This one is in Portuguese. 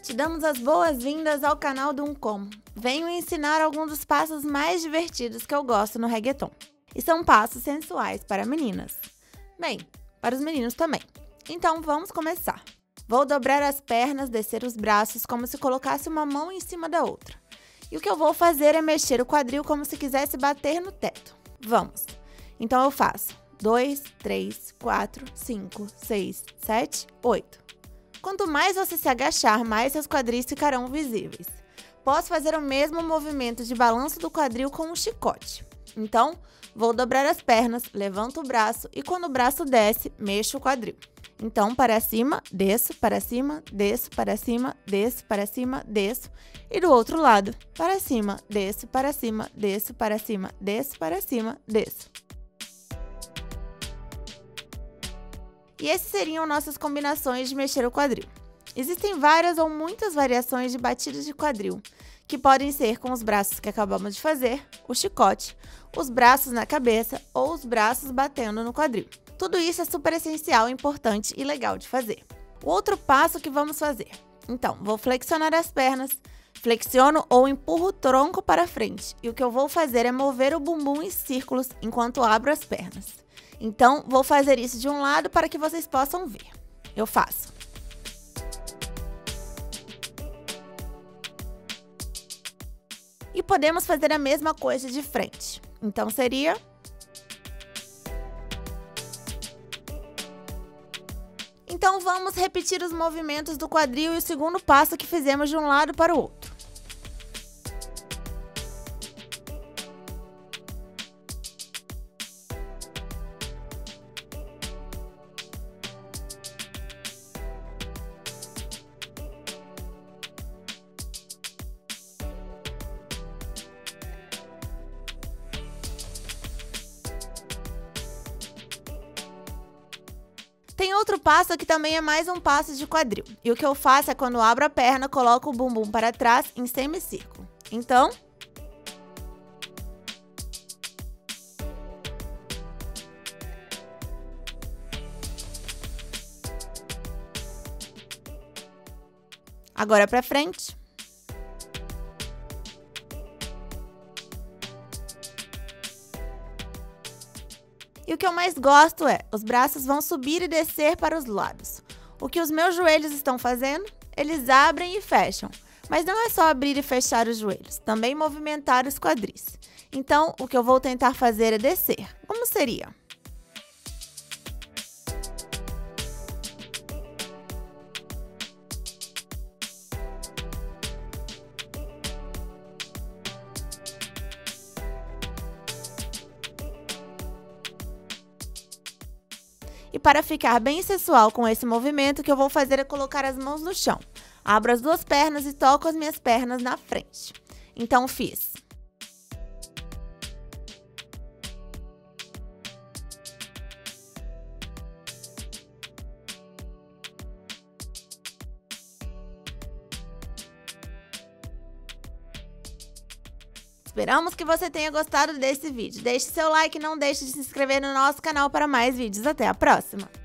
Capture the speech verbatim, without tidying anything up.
Te damos as boas-vindas ao canal do Uncom. Venho ensinar alguns dos passos mais divertidos que eu gosto no reggaeton. E são passos sensuais para meninas. Bem, para os meninos também. Então vamos começar. Vou dobrar as pernas, descer os braços como se colocasse uma mão em cima da outra. E o que eu vou fazer é mexer o quadril como se quisesse bater no teto. Vamos! Então eu faço dois, três, quatro, cinco, seis, sete, oito. Quanto mais você se agachar, mais seus quadris ficarão visíveis. Posso fazer o mesmo movimento de balanço do quadril com um chicote. Então, vou dobrar as pernas, levanto o braço e quando o braço desce, mexo o quadril. Então, para cima, desço, para cima, desço, para cima, desço, para cima, desço. E do outro lado, para cima, desço, para cima, desço, para cima, desço, para cima, desço. E essas seriam nossas combinações de mexer o quadril. Existem várias ou muitas variações de batidas de quadril, que podem ser com os braços que acabamos de fazer, o chicote, os braços na cabeça ou os braços batendo no quadril. Tudo isso é super essencial, importante e legal de fazer. O outro passo que vamos fazer. Então, vou flexionar as pernas, flexiono ou empurro o tronco para frente. E o que eu vou fazer é mover o bumbum em círculos enquanto abro as pernas. Então, vou fazer isso de um lado para que vocês possam ver. Eu faço. E podemos fazer a mesma coisa de frente. Então, seria... Então, vamos repetir os movimentos do quadril e o segundo passo que fizemos de um lado para o outro. Tem outro passo que também é mais um passo de quadril. E o que eu faço é quando abro a perna, coloco o bumbum para trás em semicírculo. Então... Agora para frente. E o que eu mais gosto é, os braços vão subir e descer para os lados. O que os meus joelhos estão fazendo? Eles abrem e fecham. Mas não é só abrir e fechar os joelhos, também movimentar os quadris. Então, o que eu vou tentar fazer é descer. Como seria? E para ficar bem sensual com esse movimento, o que eu vou fazer é colocar as mãos no chão. Abro as duas pernas e toco as minhas pernas na frente. Então, fiz. Esperamos que você tenha gostado desse vídeo. Deixe seu like e não deixe de se inscrever no nosso canal para mais vídeos. Até a próxima!